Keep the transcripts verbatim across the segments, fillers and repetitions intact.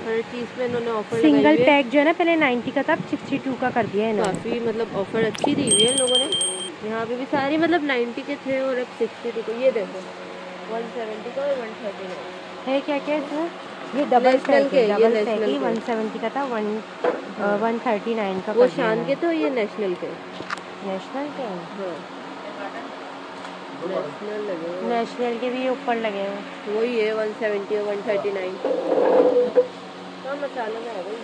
हर चीज़ पे इन्होंने offer single pack जो है ना पहले नाइन्टी का था, अब सिक्सटी टू का कर दिया है इन्होंने। काफ़ी मतलब ऑफर अच्छी दी हुई है इन लोगों ने। यहाँ पे भी सारी मतलब नाइन्टी के थे और अब सिक्सटी टू को। ये देखो वन सेवेंटी का और वन थर्टी नाइन है। क्या क्या इसमें? ये डबल पैक है, डबल पैक ही वन सेवेंटी का था, वन वन थर्टी नाइन का। वो शान के तो ये नेशनल के नेशनल के हाँ नेशनल लगे हुए। नेशनल के भी ऊपर लगे हुए वही है वन सेवेंटी और वन थर्टी नाइन। हाँ मसालों में आ गई।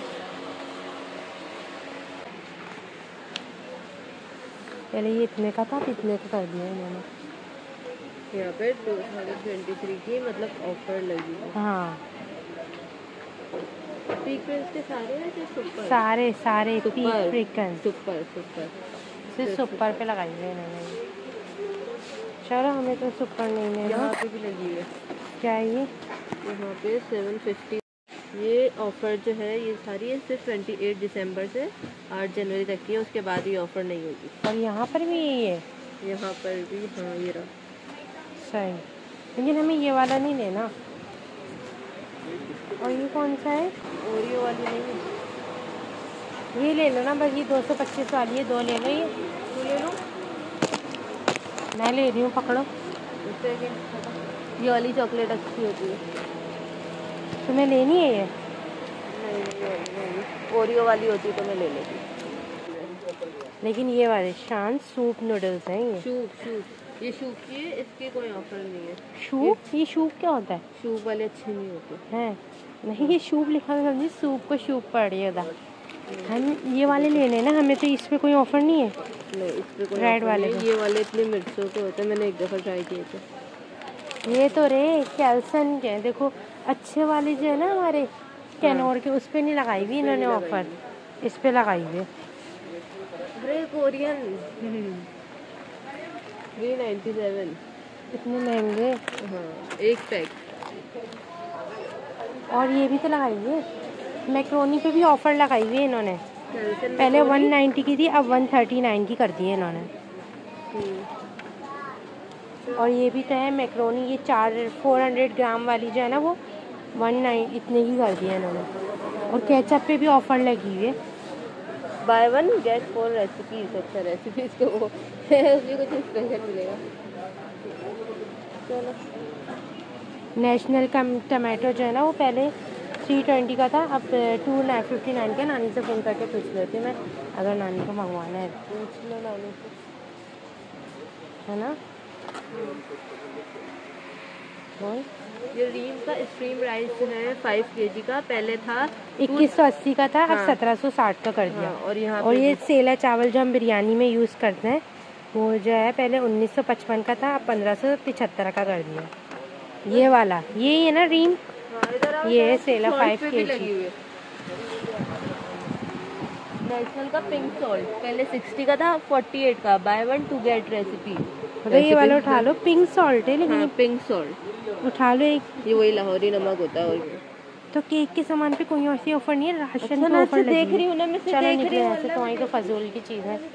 पहले ये इतने का था, इतने का कर दिया इन्होंने। यहाँ पे टू थाउजेंड ट्वेंटी थ्री की मतलब ऑफर लगी है। हाँ सीक्वेंस के सारे हैं जो सुपर सारे सारे सुपर फ्रिकन सुपर सुपर सिर्फ सुपर पे लगाई है इन्होंने। चलो हमें तो सुपर नहीं लेना। यहाँ पे भी लगी है। क्या है ये? यहाँ पे सेवन फिफ्टी। ये ऑफर जो है ये सारी है सिर्फ ट्वेंटी एट दिसंबर से आठ जनवरी तक की है, उसके बाद ये ऑफर नहीं होगी। और यहाँ पर भी यही है? यहाँ पर भी हाँ ये रहा। सही, लेकिन हमें ये वाला नहीं लेना। और ये कौन सा है? ओरियो वाली नहीं है। ये ले लो ना बस, ये दो सौ पच्चीस वाली है, दो ले लो। ये तू ले लो। मैं ले रही हूँ, पकड़ो। ये वाली चॉकलेट अच्छी होती है। तुम्हें लेनी है ये? नहीं नहीं नहीं ओरियो वाली होती तो मैं ले लेती। लेकिन ये वाले शान सूप नूडल्स हैं ये। शूप शूप ये शूप की है, इसके कोई ऑफर नहीं है। शूप? ये शूप क्या होता है? शूप वाले अच्छे नहीं होते हैं। नहीं ये शूप लिखा है, समझी सूप को शूप पड़ रही है। हम ये वाले लेने ना, हमें तो इस पे कोई ऑफर नहीं है। नहीं इस पे कोई रेड वाले नहीं। ये वाले इतने मिर्चों के होते हैं, मैंने एक दफ़ा ट्राई किए थे। ये तो रे कैल्सन के देखो, अच्छे वाले जो है ना हमारे कैनोर के, उस पे नहीं लगाई हुई इन्होंने ऑफर, इस पे लगाई हुई है। अरे कोरियन थ्री नाइन्टी सेवन इतने महंगे। हाँ एक पैक। और ये भी तो लगाई है, मैक्रोनी पे भी ऑफर लगाई हुई है इन्होंने। पहले वन नाइन्टी की थी, अब वन थर्टी नाइन की कर दी है इन्होंने। और ये भी तो है मैक्रोनी, ये चार फोर हंड्रेड ग्राम वाली जो है ना, वो वन नाइन इतने की कर दी है इन्होंने। और केचप पे भी ऑफर लगी हुई है, buy one get four recipes. अच्छा रेसिपीज तो वो उसमें कुछ स्पेशल मिलेगा। चलो नेशनल का टमाटो जो है ना, वो पहले थ्री ट्वेंटी का था, अब टू फिफ्टी नाइन का। नानी से फ़ोन करके पूछ लेती मैं, अगर नानी को मंगवाना है। पूछ लो नानी से, है ना? बोल। ये रीम का स्ट्रीम राइस है फाइव केजी का, पहले था इक्कीस सौ अस्सी का था, हाँ। अब सत्रह सौ साठ का कर दिया। हाँ, और यहाँ और ये सेला चावल जो हम बिरयानी में यूज़ करते हैं, वो जो है पहले उन्नीस सौ पचपन का था, अब पंद्रह सौ पचहत्तर का कर दिया। ये वाला ये है ना रीम। हाँ, ये है सेला फाइव के जी। नेशनल का पिंक सॉल्ट पहले सिक्सटी का था, फोर्टी एट का। Buy one two get recipe. तो ये वाला उठा लो, पिंक सॉल्ट है लेकिन। हाँ, पिंक सॉल्ट उठा लो एक। ये वही लाहौरी नमक होता है। और तो केक के सामान पे कोई ऐसी ऑफर नहीं है, राशन अच्छा, पे ऑफर लगी है। देख रही हूँ ना मैं, चलो निकले ऐसे, तो वही तो फजूल की चीज़ है।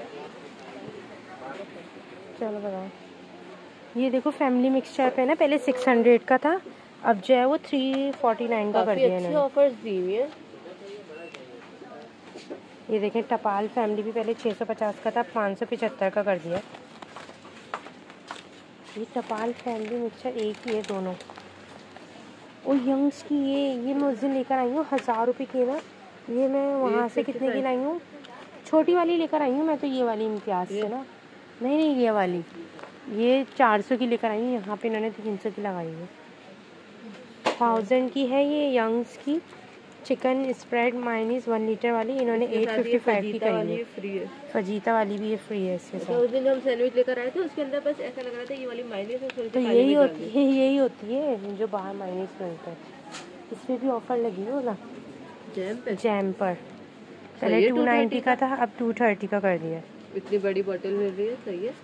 चलो बताओ। ये देखो फैमिली मिक्सचर पे ना, पहले सिक्स हंड्रेड का था, अब जो है वो थ्री फोर्टी नाइन का कर दिया है। ऑफर्स दी हुई है। ये देखें टपाल फैमिली भी पहले छः सौ पचास का था, पाँच सौ पचहत्तर का कर दिया। ये टपाल फैमिली मिक्सचर एक ही है दोनों। और यंग्स की ये ये मैं उस दिन लेकर आई हूँ, हज़ार रुपये की ना। ये मैं वहाँ से कितने की लाई हूँ, छोटी वाली लेकर आई हूँ मैं तो, ये वाली इम्तियाज़ से ना। नहीं नहीं ये वाली, ये चार सौ की लेकर आई हूँ, यहाँ पे इन्होंने तीन सौ की लगाई है। थाउजेंड की है ये यंग्स की chicken spread mayonnaise one litre वाली, इन्होंने एट फिफ्टी फाइव की करी है। फ्री है फजीता वाली भी ये फ्री है इसके साथ। उस दिन जब हम सैंडविच लेकर आए थे, उसके अंदर बस ऐसा लग रहा था ये वाली मायनीज है, तो यही होती है, यही होती है जो बाहर मायनीज मिलता है। इसमें भी ऑफर लगी है ना जैम पे। जैम पर पहले टू नाइन्टी का था, अब टू थर्टी का कर दिया। इतनी बड़ी बोतल मिल रही है, सही है।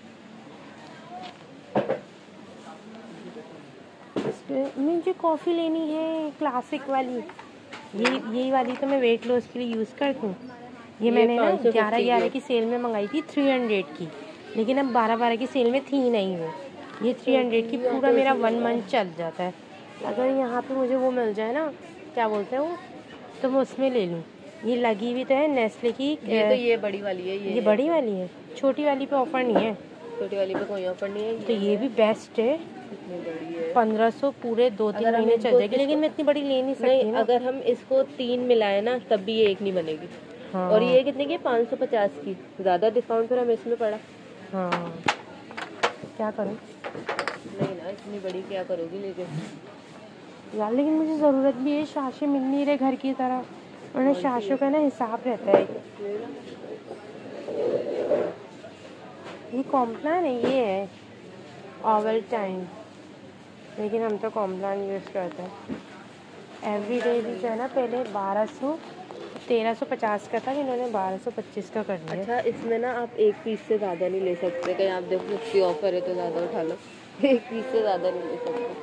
मुझे कॉफ़ी लेनी है क्लासिक वाली, ये यही वाली तो मैं वेट लॉस के लिए यूज़ करती हूँ। ये मैंने ना ग्यारह ग्यारह की सेल में मंगाई थी, थ्री हंड्रेड की, लेकिन अब बारह बारह की सेल में थी नहीं वो। ये थ्री हंड्रेड की पूरा मेरा वन मंथ चल जाता है। अगर यहाँ पे मुझे वो मिल जाए ना क्या बोलते हैं वो, तो मैं उसमें ले लूँ। ये लगी हुई तो है नेस्ले की। ये तो ये बड़ी वाली है। ये ये बड़ी वाली है, छोटी वाली पे ऑफर नहीं है। छोटी वाली पे कोई ऑफर नहीं है। तो ये भी बेस्ट है, इतनी बड़ी है, पंद्रह सौ पूरे दो तीन महीने चल जाएगी। लेकिन मैं इतनी बड़ी ले नहीं सकती नहीं, ना। अगर हम इसको तीन मिलाए ना तब भी ये एक नहीं बनेगी। हाँ। और ये कितने की? पाँच सौ पचास की। ज़्यादा डिस्काउंट फिर हमें इसमें पड़ा। हाँ, क्या करूँ? नहीं ना, इतनी बड़ी क्या करोगी लेकिन यार। लेकिन मुझे ज़रूरत भी है, शाशे मिल नहीं रहे घर की तरह। उन्हें शाशों का ना हिसाब रहता है। ये कॉम्प्लान है, ये है ओवल्टाइन, लेकिन हम तो कॉम्प्लान यूज़ करते हैं एवरी डे भी जो है ना। पहले बारह सौ तेरह सौ पचास का था, इन्होंने बारह सौ पच्चीस का कर दिया। अच्छा, इसमें ना आप एक पीस से ज़्यादा नहीं ले सकते। कहीं आप देखो उसकी ऑफर है तो ज़्यादा उठा लो। एक पीस से ज़्यादा नहीं ले सकते।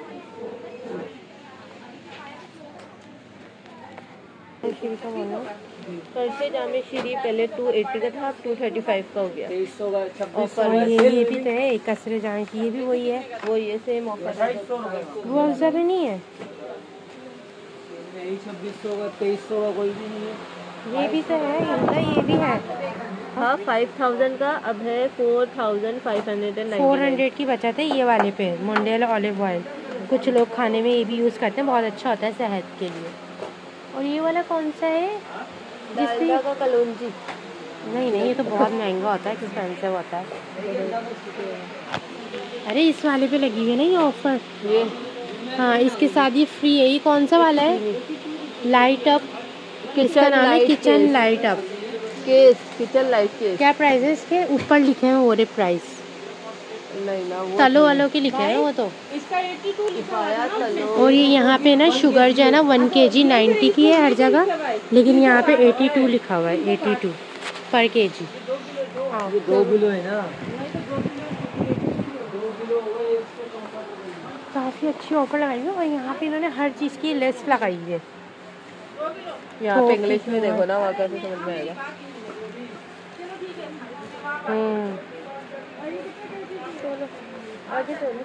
श्री का बोलो। फर्स्ट जामे श्री पहले टू एट्टी का था, अब टू थर्टी फाइव का हो गया ऑफर। ये ये भी तो है एक कसरे जाने की, ये भी वही है। वो ये सेम ऑफर है। वो अफजा भी नहीं है, छब्बीस सौ का तेईस सौ का कोई भी नहीं है। ये भी तो है हिंदा, ये भी है। हाँ, फाइव थाउजेंड का अब है four thousand five hundred and four hundred की बचत है ये वाले पे। मोंडेल ऑलिव ऑयल, कुछ लोग खाने में ये भी यूज़ करते हैं, बहुत अच्छा होता है सेहत के लिए। और ये वाला कौन सा है? डालडा का कलौंजी। नहीं नहीं, ये तो बहुत महंगा होता है, एक्सपेंसिव होता है। अरे इस वाले पे लगी हुई है ना ये ऑफर। ये हाँ, इसके साथ ये फ्री है। ये कौन सा वाला है? लाइट अप, किसका नाम है? Kitchen light up case, kitchen light case. क्या प्राइस है इसके? ऊपर लिखे हैं वो प्राइस, नहीं ना, वो तलो वालों के लिखे हैं वो तो। किफाया तलो। और ये यहाँ पे ना शुगर जो है ना वन के जी नाइन्टी की है हर जगह, लेकिन यहाँ पे एटी टू लिखा हुआ है, एटी टू पर के जी। दो किलो है ना। काफ़ी अच्छी ऑफर लगाई है। और यहाँ पे इन्होंने हर चीज़ की लिस्ट लगाई है। यहाँ पे इंग्लिश में देखो ना, वहाँ कैसे समझ में आएगा। हम्म, चलो आगे चलो।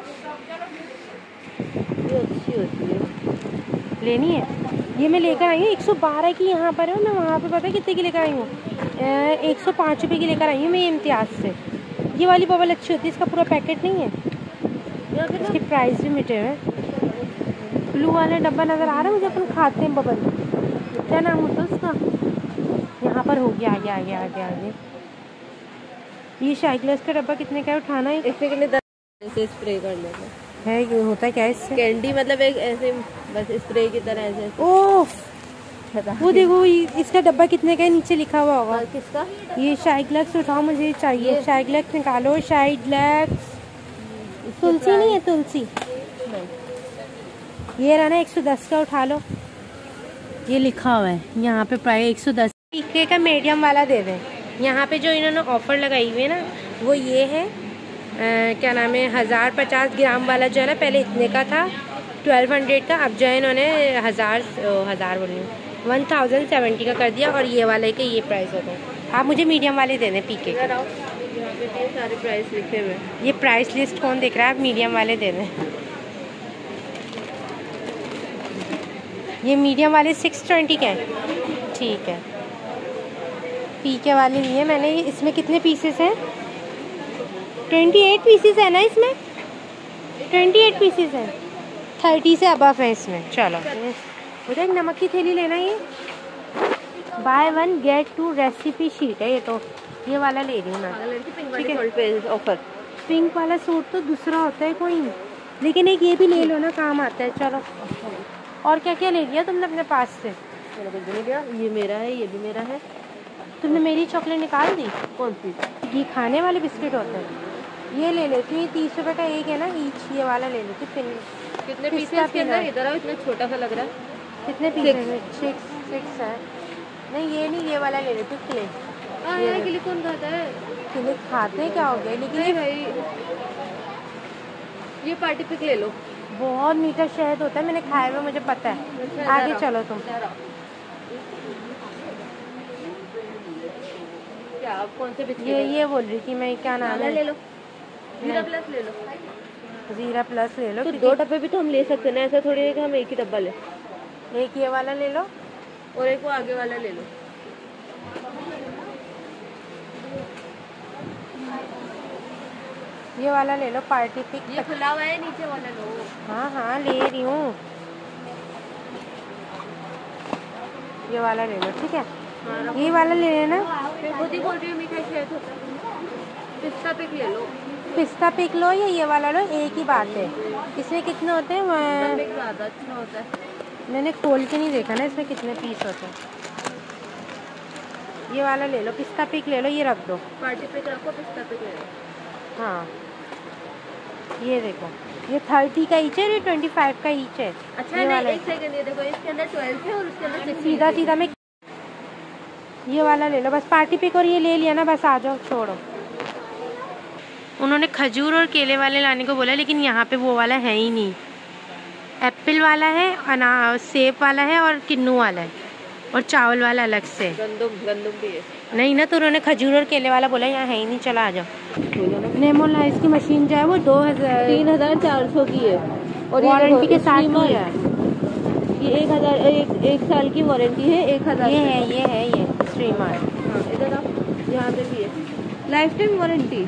ये अच्छी होती है। लेनी है। ये मैं लेकर आई हूँ एक सौ बारह की, यहाँ पर है। मैं वहाँ पे पता है कितने की लेकर आई हूँ? एक सौ पाँच रुपये की लेकर आई हूँ मैं ये इम्तियाज़ से। ये वाली बबल अच्छी होती है, इसका पूरा पैकेट नहीं है, इसकी प्राइस भी मिटे हुए। ब्लू वाला डब्बा नज़र आ रहा है मुझे, अपन खाते हैं बबल, क्या नाम होता है उसका? यहाँ पर हो गया, आगे आगे आगे आगे। ये शाइग्लास का डब्बा कितने का है? उठाना है। इससे कितने ऐसे स्प्रे कर लेते है, ये होता है क्या इससे? कैंडी, मतलब एक ऐसे बस स्प्रे की तरह ऐसे। ओह, वो देखो इसका डब्बा कितने का है, नीचे लिखा हुआ होगा। किसका? ये शाइग्लैक्स उठाओ, मुझे चाहिए। शाइग्लैक्स निकालो, शाइग्लैक्स। तुलसी नहीं है? तुलसी ये रहा ना, एक सौ दस का उठा लो। ये लिखा हुआ है यहाँ पे प्राइस एक सौ दस। पीके का मीडियम वाला दे दें। यहाँ पे जो इन्होंने ऑफर लगाई हुई है ना, वो ये है आ, क्या नाम है, हज़ार पचास ग्राम वाला जो है ना, पहले इतने का था, ट्वेल्व हंड्रेड का। अब जो है इन्होंने हज़ार हज़ार बोल रही हूँ वन थाउजेंड सेवेंटी का कर दिया। और ये वाले के ये प्राइस होता है। आप मुझे मीडियम वाले दे दें पीके के। यहाँ पे ये सारे प्राइस लिखे हुए हैं। ये प्राइस लिस्ट कौन देख रहा है? आप मीडियम वाले दे दें। ये मीडियम वाले सिक्स ट्वेंटी के हैं, ठीक है। पीके वाले लिए मैंने। इसमें कितने पीसेस हैं? ट्वेंटी एट पीसेस है ना इसमें? ट्वेंटी एट पीसेस हैं, थर्टी से अबव है इसमें। चलो मुझे एक नमक की थैली लेना है। ये buy one get two recipe sheet है ये तो। ये वाला ले रही हूँ मैं, ठीक है। ऑफर पिंक वाला सूट तो दूसरा होता है कोई, लेकिन एक ये भी ले लो ना, काम आता है। चलो, और क्या क्या ले लिया तुमने अपने पास से? ये मेरा है, ये भी मेरा है। तुमने मेरी चॉकलेट निकाल दी? कौन सी? ये खाने वाले बिस्किट होते हैं। ये ले लेती हूँ, ये तीस रुपए का एक है ना ईच, ये वाला ले लेती हूँ। कितने पीस है इसके अंदर? इधर आओ, इतना छोटा सा लग रहा है। कितने पीस है? सिक्स सिक्स है। नहीं ये नहीं, ये वाला ले लेती हूँ, क्ले। हाँ, ये क्ले कौन खाता है? क्ले खाते हैं क्या हो गया? लेकिन ये भाई, ये पार्टी पिक ले लो। बहुत मीठा शहद होता है, मैंने खाया हुआ, मुझे पता है। आगे चलो तुम। क्या आप कौन से बिस्किट? ये ये बोल रही थी मैं, क्या नाम है? ले लो, जीरा प्लस ले लो। जीरा प्लस ले लो। तो दो डब्बे भी तो हम ले सकते हैं ना, ऐसा थोड़ी है कि हम एक ही डब्बा ले। एक ये वाला ले लो और एक वो आगे वाला ले लो। ये वाला ले लो पार्टी पिक। ये खुला हुआ है, नीचे वाला लो। हाँ हाँ ले रही हूँ, ये वाला ले लो ठीक है। हाँ, ये वाला ले लेना। फिर खुद ही बोल रही हूँ मीठा शेक होता है। पिस्ता पिक ले लो। पिस्ता पिक लो या ये वाला लो, एक ही बात है। इसमें कितने होते हैं? मैं पिक ज़्यादा अच्छा होता है। मैंने खोल के नहीं देखा ना इसमें कितने पीस होते हैं। ये वाला ले लो, पिस्ता पिक ले लो, ये रख दो। पार्टी पिक रखो, पिस्ता पिक ले लो। हाँ ये देखो, ये थर्टी का ईच है, ये ट्वेंटी फाइव का ईच है। अच्छा ये नहीं, वाला एक सेकंड, ये देखो इसके अंदर ट्वेल्व है और उसके अंदर सिक्सटीन। सीधा सीधा में ये वाला ले लो बस, पार्टी पिक। और ये ले लिया ना, बस आ जाओ, छोड़ो। उन्होंने खजूर और केले वाले लाने को बोला, लेकिन यहाँ पे वो वाला है ही नहीं। एप्पल वाला है, अनार सेब वाला है और किन्नू वाला है, और चावल वाला अलग से। गंदम गंदम भी है। नहीं ना, तो उन्होंने खजूर और केले वाला बोला, यहाँ है ही नहीं। चला आ जाओ। नेमो लाइस की मशीन जो है वो दो हजार तीन हजार चार सौ की है और वारंटी के साथ ही है। ये एक हजार एक, एक साल की वारंटी है। एक हजार ये है ये है ये स्ट्रीमर। हाँ इधर आप, यहाँ पे भी है लाइफ टाइम वारंटी।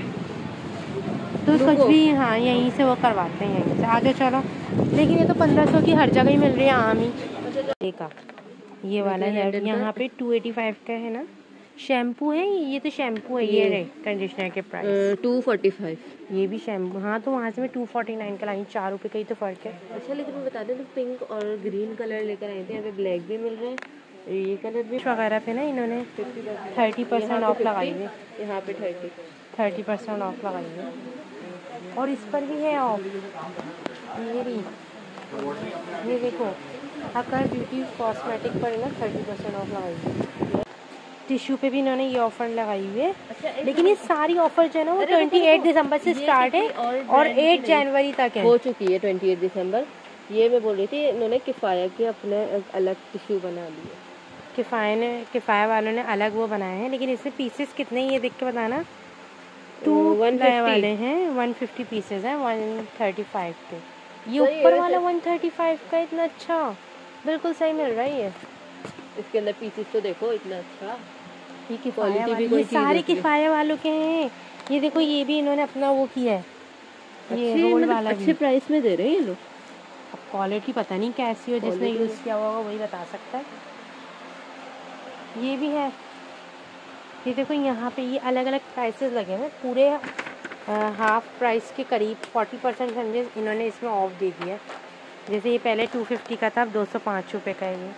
तो कुछ भी हाँ यहीं से वो करवाते हैं, यहीं से। आगे चलो। लेकिन ये तो पंद्रह सौ की हर जगह ही मिल रही है आम ही। देखा ये वाला है, यहाँ पे टू एटी फाइव का है ना। शैम्पू है ये, तो शैम्पू है। ये रहे कंडीशनर के प्राइस टू फोर्टी फाइव। ये भी शैम्पू। हाँ तो वहाँ से मैं टू फोर्टी नाइन का लाई, चार रुपये का ही तो फ़र्क है। अच्छा लेकिन मैं बता दें तो पिंक और ग्रीन कलर लेकर आए थे, यहाँ पे ब्लैक भी मिल रहे हैं, ये कलर भी वगैरह पे ना इन्होंने थर्टी परसेंट ऑफ लगाई है। यहाँ पे थर्टी थर्टी परसेंट ऑफ लगाई है। और इस पर भी है ऑफ, ये भी। ये देखो, अकर ब्यूटी कॉस्मेटिक पर ना थर्टी परसेंट ऑफ लगाई है। टिश्यू पे भी इन्होंने ये ऑफर लगाई हुई है। अच्छा, लेकिन ये सारी ऑफर जो है ना वो ट्वेंटी एट दिसंबर से स्टार्ट है और एट जनवरी तक है। हो चुकी है ट्वेंटी एट दिसंबर। ये मैं बोल रही थी, इन्होंने किफ़ाया के अपने अलग टिश्यू बना लिए। किफ़ाया ने किफ़ाया वालों ने अलग वो बनाए हैं, लेकिन इसमें पीसेस कितने ये देख के बताना। टू वन वाले हैं, वन फिफ्टी पीसेस हैं, वन थर्टी फाइव के। ये ऊपर वाला वन थर्टी फाइव का इतना अच्छा, बिल्कुल सही मिल रहा है। ये इसके अंदर पीसेस तो देखो इतना अच्छा। ये किफ़ाया वाले, ये सारे किफ़ाया वालों के हैं। ये देखो, ये भी इन्होंने अपना वो किया है, ये रोल वाला भी। अच्छे प्राइस में दे रहे हैं ये लोग। अब क्वालिटी पता नहीं कैसी हो, जिसने यूज़ किया होगा वही बता सकता है। ये भी है, ये देखो यहाँ पे ये अलग अलग प्राइसेस लगे हैं। पूरे हाफ प्राइस के करीब फोर्टी परसेंट समझे इन्होंने इसमें ऑफ दे दिया। जैसे ये पहले टू फिफ्टी का था, अब दो सौ पाँच रुपये का है ये।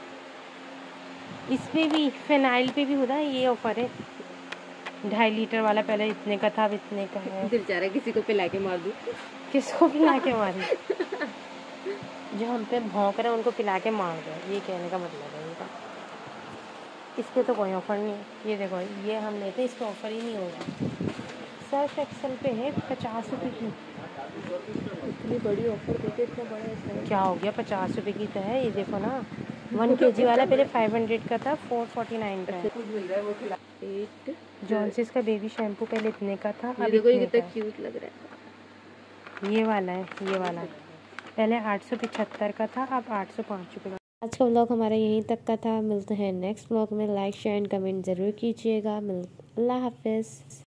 इस पे भी फिनाइल पे भी होता है ये ऑफर है। ढाई लीटर वाला पहले इतने का था, अब इतने का है। बेचारा किसी को पिला के मार दूँ। किसको पिला के मारे? जो हम पे भौंक रहे हैं उनको पिला के मार दो, ये कहने का मतलब है इनका। इस पर तो कोई ऑफ़र नहीं है। ये देखो, ये हम लेते हैं, इस पर ऑफ़र ही नहीं होगा। सर्फ एक्सेल पे है पचास रुपये की। इतनी बड़ी ऑफर देते, इतना बड़ा है क्या हो गया, पचास रुपये की तो है। ये देखो ना, वन के जी वाला पहले फाइव हंड्रेड का था, फोर फोर्टी नाइन का है। एट जॉनसिस का बेबी शैम्पू पहले इतने का था, अब देखो ये इतने कितना का है। क्यूट लग रहा है। ये वाला है, ये वाला पहले आठ सौ पचहत्तर का था, अब आठ सौ पाँच रुपये का। आज का व्लॉग हमारा यहीं तक का था। मिलते हैं नेक्स्ट व्लॉग में। लाइक शेयर एंड कमेंट ज़रूर कीजिएगा। मिल अल्लाह हाफिज़।